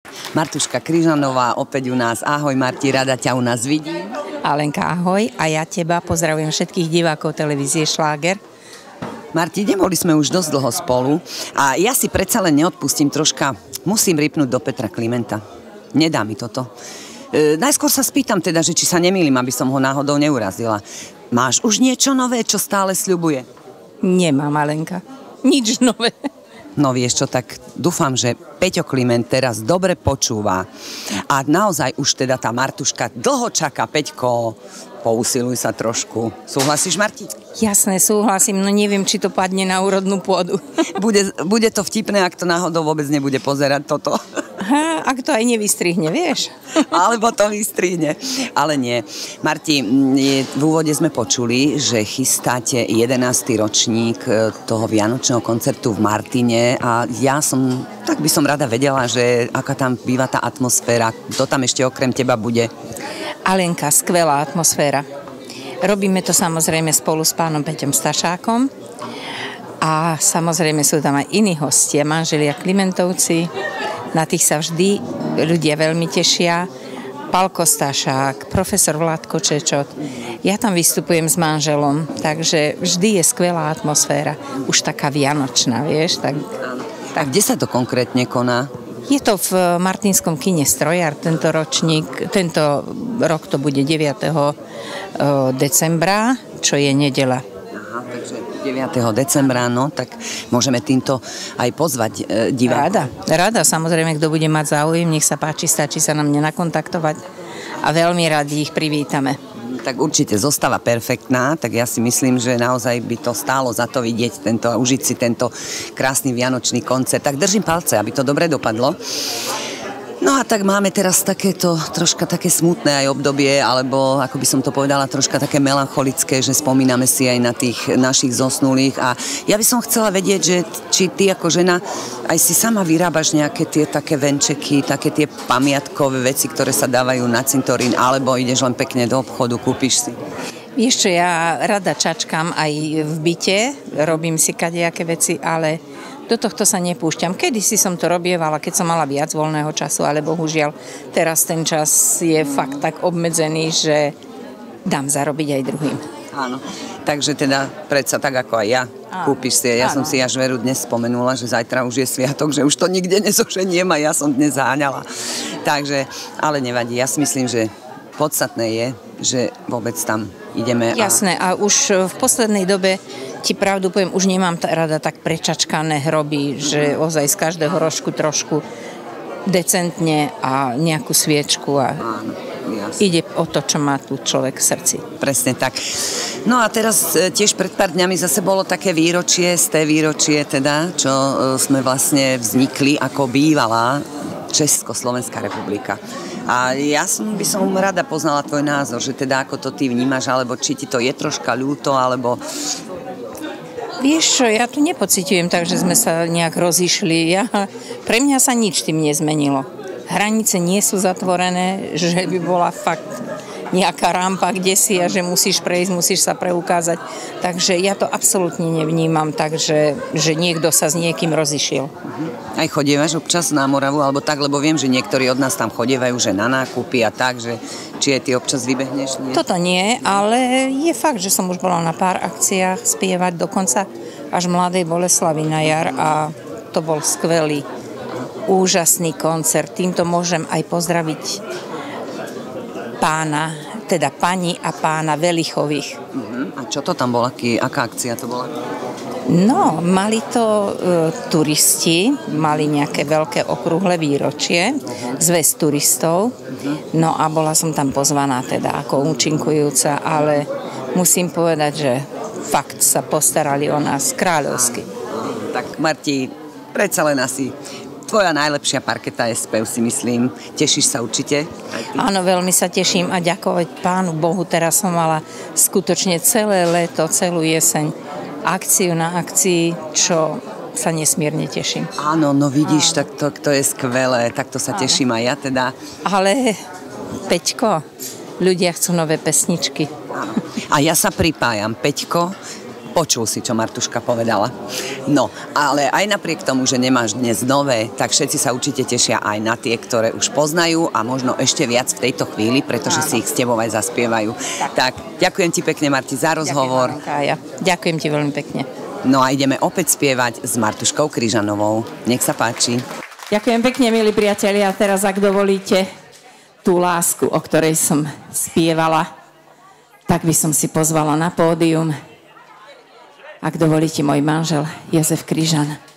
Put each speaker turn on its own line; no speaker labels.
Martuška Kryžanová opäť u nás. Ahoj Marti, rada ťa u nás vidím.
Alenka, ahoj. A ja teba pozdravujem všetkých divákov televízie Šláger.
Marti, neboli sme už dosť dlho spolu a ja si predsa len neodpustím troška. Musím rýpnúť do Petra Klimenta. Nedá mi toto. Najskôr sa spýtam teda, že či sa nemýlim, aby som ho náhodou neurazila. Máš už niečo nové, čo stále sľubuje?
Nemám, Alenka. Nič nové.
No vieš čo, tak dúfam, že Peťo Kliment teraz dobre počúva. A naozaj už teda tá Martuška dlho čaká. Peťko, pousiluj sa trošku. Súhlasíš, Marti?
Jasné, súhlasím, no neviem, či to padne na úrodnú pôdu.
Bude to vtipné, ak to náhodou vôbec nebude pozerať toto.
Ak to aj nevystrihne, vieš?
Alebo to vystrihne. Ale nie. Marti, v úvode sme počuli, že chystáte 11. ročník toho vianočného koncertu v Martine a tak by som rada vedela, že aká tam býva tá atmosféra. Kto tam ešte okrem teba bude?
Alenka, skvelá atmosféra. Robíme to samozrejme spolu s pánom Peťom Stašákom a samozrejme sú tam aj iní hostia, manželia Klimentovci. Na tých sa vždy ľudia veľmi tešia. Pálko Stašák, profesor Vládko Čečot. Ja tam vystupujem s manželom, takže vždy je skvelá atmosféra. Už taká vianočná, vieš. Tak.
Kde sa to konkrétne koná?
Je to v Martinskom kine Strojar tento rok to bude 9. decembra, čo je nedeľa.
Takže 9. decembra, no, tak môžeme týmto aj pozvať divákov.
Rada, samozrejme, kto bude mať záujem, nech sa páči, stačí sa na mňa nakontaktovať a veľmi radi ich privítame.
Tak určite zostáva perfektná, tak ja si myslím, že naozaj by to stálo za to vidieť a užiť si tento krásny vianočný koncert. Tak držím palce, aby to dobre dopadlo. No a tak máme teraz troška také smutné aj obdobie, alebo ako by som to povedala, troška také melancholické, že spomíname si aj na tých našich zosnulých a ja by som chcela vedieť, že či ty ako žena aj si sama vyrábaš nejaké tie také venčeky, také tie pamiatkové veci, ktoré sa dávajú na cintorín, alebo ideš len pekne do obchodu, kúpiš si.
Vieš čo, ja rada čačkám aj v byte, robím si kadejaké veci, ale do tohto sa nepúšťam. Kedysi som to robievala, keď som mala viac voľného času, ale bohužiaľ teraz ten čas je fakt tak obmedzený, že dám zarobiť aj druhým.
Áno, takže teda predsa tak ako aj ja, kúpiš si. Ja som si až veru dnes spomenula, že zajtra už je sviatok, že už to nikde nezoženiem a ja som dnes záňala. Takže, ale nevadí, ja si myslím, že podstatné je, že vôbec tam ideme.
Jasné, a už v poslednej dobe ti pravdu poviem, už nemám rada tak prečačkané hroby, že ozaj z každého rožku trošku decentne a nejakú sviečku a ide o to, čo má tu človek v srdci.
Presne tak. No a teraz tiež pred pár dňami zase bolo také výročie, teda, čo sme vlastne vznikli ako bývalá Československá republika. A ja by som rada poznala tvoj názor, že teda ako to ty vnímaš, alebo či ti to je troška ľúto, alebo...
Vieš čo, ja tu nepociťujem tak, že sme sa nejak rozišli. Pre mňa sa nič tým nezmenilo. Hranice nie sú zatvorené, že by bola fakt nejaká rampa kdesi a že musíš prejsť, musíš sa preukázať. Takže ja to absolútne nevnímam, takže že niekto sa s niekým rozišiel.
Aj chodievaš občas na Moravu, alebo tak, lebo viem, že niektorí od nás tam chodievajú, že na nákupy a tak, že či aj ty občas vybehneš? Nie?
Toto nie, ale je fakt, že som už bola na pár akciách spievať dokonca až Mladej Boleslavy na jar a to bol skvelý, úžasný koncert. Týmto môžem aj pozdraviť pani a pána Velichových.
A čo to tam bola? Aká akcia to bola?
No, mali to turisti, mali nejaké veľké okrúhle výročie, zväz turistov, no a bola som tam pozvaná teda ako účinkujúca, ale musím povedať, že fakt sa postarali o nás kráľovsky.
Tak Marti, predsa len asi tvoja najlepšia parketa je spev, si myslím. Tešíš sa určite?
Áno, veľmi sa teším a ďakovať Pánu Bohu. Teraz som mala skutočne celé leto, celú jeseň akciu na akcii, čo sa nesmierne teším.
Áno, no vidíš, tak to je skvelé, takto sa teším aj ja teda.
Ale, Peťko, ľudia chcú nové pesničky.
A ja sa pripájam, Peťko, Počul si, čo Martuška povedala. No, ale aj napriek tomu, že nemáš dnes nové, tak všetci sa určite tešia aj na tie, ktoré už poznajú a možno ešte viac v tejto chvíli, pretože si ich s tebou aj zaspievajú. Tak, ďakujem ti pekne, Marti, za rozhovor.
Ďakujem ti veľmi pekne.
No a ideme opäť spievať s Martuškou Kryžanovou. Nech sa páči.
Ďakujem pekne, milí priatelia. Teraz, ak dovolíte, tú lásku, o ktorej som spievala, tak by som si pozvala na pódium. Ak dovolíte, môj manžel Jozef Kryžan.